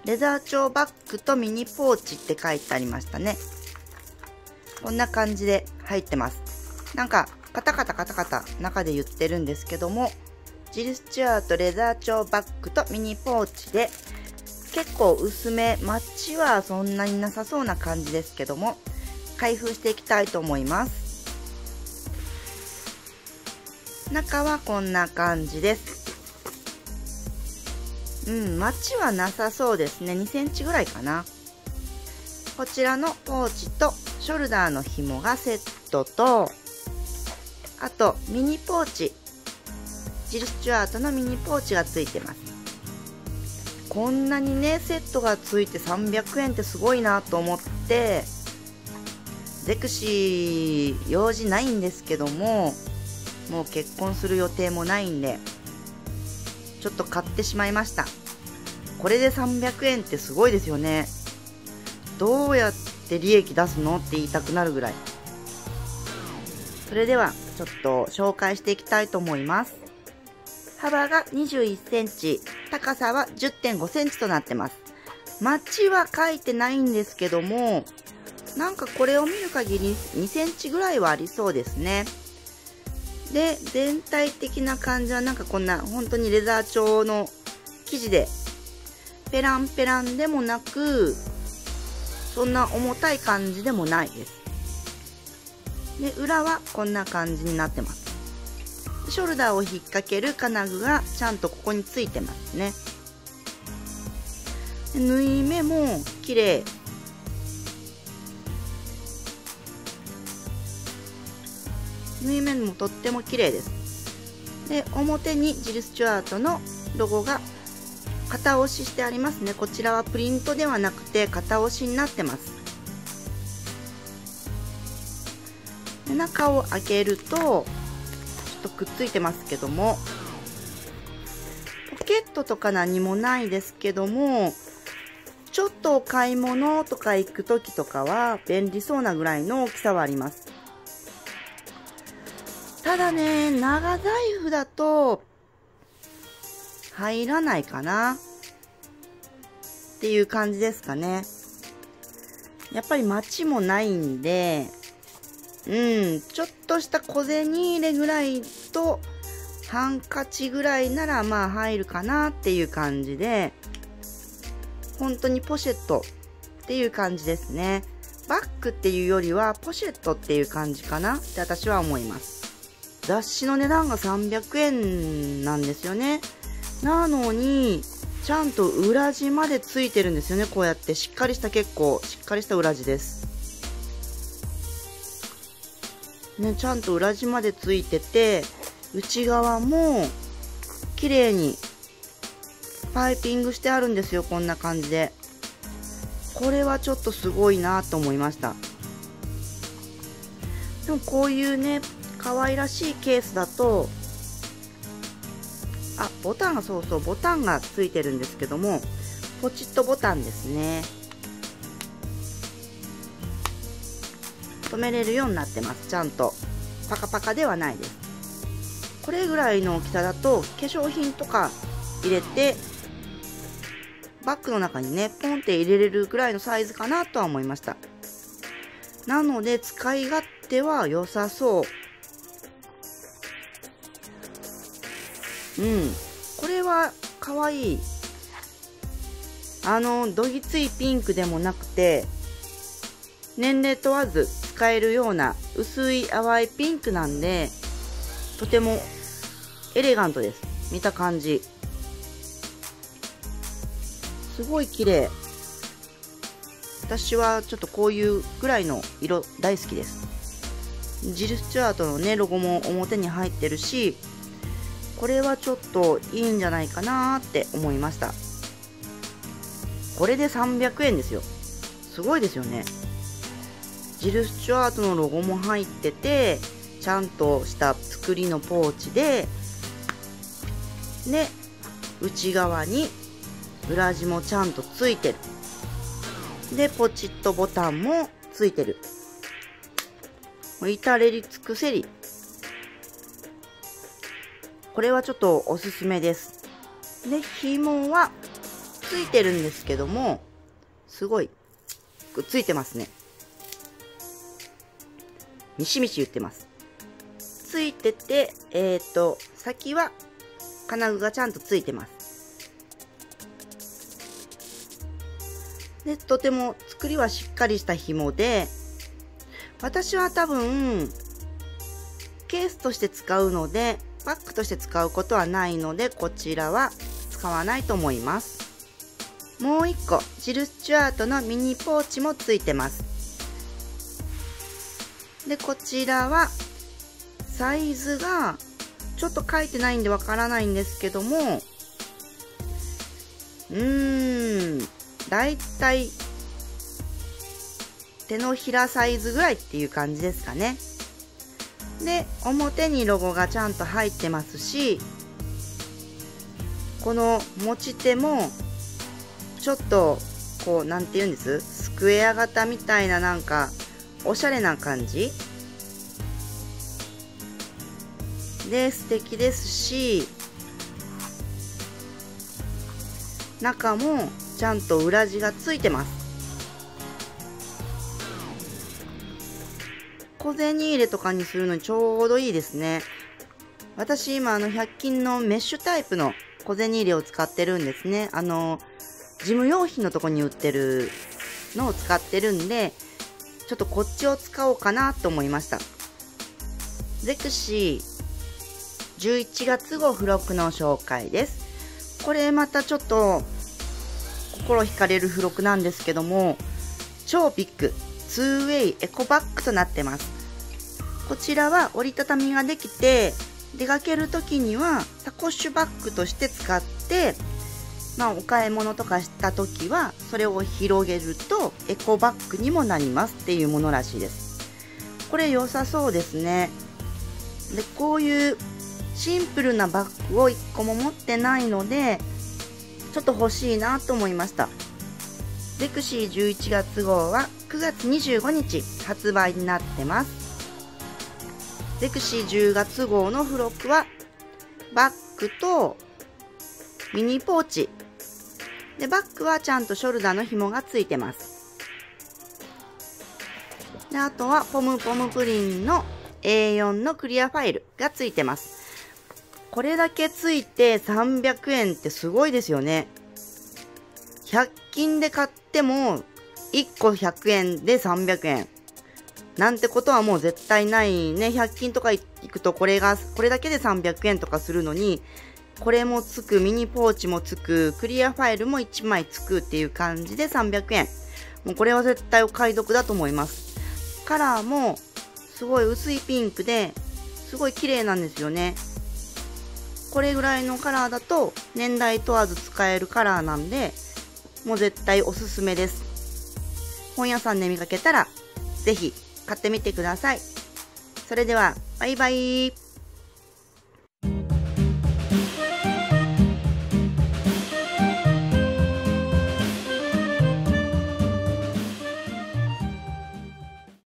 レザー調バッグとミニポーチって書いてありましたね。こんな感じで入ってます。なんかカタカタカタカタ中で言ってるんですけども、ジル・スチュアートレザー調バッグとミニポーチで結構薄め、マッチはそんなになさそうな感じですけども、開封していきたいと思います。中はこんな感じです。マッチはなさそうですね。2センチぐらいかな。こちらのポーチとショルダーの紐がセットと、あとミニポーチ、ジル・スチュアートのミニポーチがついてます。こんなにねセットがついて300円ってすごいなと思って、ゼクシー用事ないんですけども、もう結婚する予定もないんでちょっと買ってしまいました。これで300円ってすごいですよね。どうやって利益出すのって言いたくなるぐらい。それではちょっと紹介していきたいと思います。幅が21センチ、高さは 10.5 センチとなってます。マッチは書いてないんですけども、なんかこれを見る限り2センチぐらいはありそうですね。で、全体的な感じはなんかこんな本当にレザー調の生地で、ペランペランでもなく、そんな重たい感じでもないです。で、裏はこんな感じになってます。ショルダーを引っ掛ける金具がちゃんとここについてますね。で、縫い目も綺麗。縫い目もとっても綺麗です。で、表にジル・スチュアートのロゴが型押ししてありますね。こちらはプリントではなくて型押しになってます。で、中を開けるとちょっとくっついてますけども、ポケットとか何もないですけども、ちょっとお買い物とか行く時とかは便利そうなぐらいの大きさはあります。ただね、長財布だと入らないかなっていう感じですかね。やっぱり待ちもないんで、ちょっとした小銭入れぐらいとハンカチぐらいならまあ入るかなっていう感じで、本当にポシェットっていう感じですね。バッグっていうよりはポシェットっていう感じかなって私は思います。雑誌の値段が300円なんですよね。なのにちゃんと裏地までついてるんですよね。こうやってしっかりした、結構しっかりした裏地ですね。ちゃんと裏地までついてて、内側も綺麗にパイピングしてあるんですよ。こんな感じで。これはちょっとすごいなと思いました。でもこういうね可愛らしいケースだと、ボタンが、ボタンがついてるんですけども、ポチッとボタンですね。止めれるようになってます。ちゃんとパカパカではないです。これぐらいの大きさだと化粧品とか入れてバッグの中にねポンって入れれるぐらいのサイズかなとは思いました。なので使い勝手は良さそう。これはかわいい。どぎついピンクでもなくて、年齢問わず使えるような薄い淡いピンクなんで、とてもエレガントです。見た感じすごい綺麗。私はちょっとこういうぐらいの色大好きです。ジル・スチュアートのねロゴも表に入ってるし、これはちょっといいんじゃないかなって思いました。これで300円ですよ。すごいですよね。ジル・スチュアートのロゴも入ってて、ちゃんとした作りのポーチで、内側に裏地もちゃんとついてる。で、ポチッとボタンもついてる。至れり尽くせり。これはちょっとおすすめです。で、紐はついてるんですけども、すごいくっついてますね。ミシミシ言ってます。ついてて、先は金具がちゃんとついてます。で、とても作りはしっかりした紐で、私は多分ケースとして使うので、バッグとして使うことはないので、こちらは使わないと思います。もう一個、ジル・スチュアートのミニポーチもついてます。で、こちらはサイズがちょっと書いてないんでわからないんですけども、だいたい手のひらサイズぐらいっていう感じですかね。で、表にロゴがちゃんと入ってますし、この持ち手もちょっとこう、なんて言うんです？スクエア型みたいな、なんかおしゃれな感じで素敵ですし、中もちゃんと裏地がついてます。小銭入れとかにするのにちょうどいいですね。私今100均のメッシュタイプの小銭入れを使ってるんですね。事務用品のとこに売ってるのを使ってるんで、ちょっとこっちを使おうかなと思いました。ゼクシー11月号付録の紹介です。これまたちょっと心惹かれる付録なんですけども、超ビッグ 2way エコバッグとなってます。こちらは折りたたみができて、出かける時にはサコッシュバッグとして使って、お買い物とかした時はそれを広げるとエコバッグにもなりますっていうものらしいです。これ良さそうですね。で、こういうシンプルなバッグを1個も持ってないので、ちょっと欲しいなと思いました。ゼクシー11月号は9月25日発売になってます。ゼクシー10月号の付録はバッグとミニポーチで、バッグはちゃんとショルダーの紐がついてます。で、あとはポムポムプリンの A4 のクリアファイルがついてます。これだけついて300円ってすごいですよね。100均で買っても1個100円で300円なんてことはもう絶対ないね。100均とか行くとこれだけで300円とかするのに、これもつく、ミニポーチもつく、クリアファイルも1枚つくっていう感じで300円。もうこれは絶対お買い得だと思います。カラーもすごい薄いピンクですごい綺麗なんですよね。これぐらいのカラーだと年代問わず使えるカラーなんで、もう絶対おすすめです。本屋さんで見かけたらぜひ買ってみてください。それではバイバイ。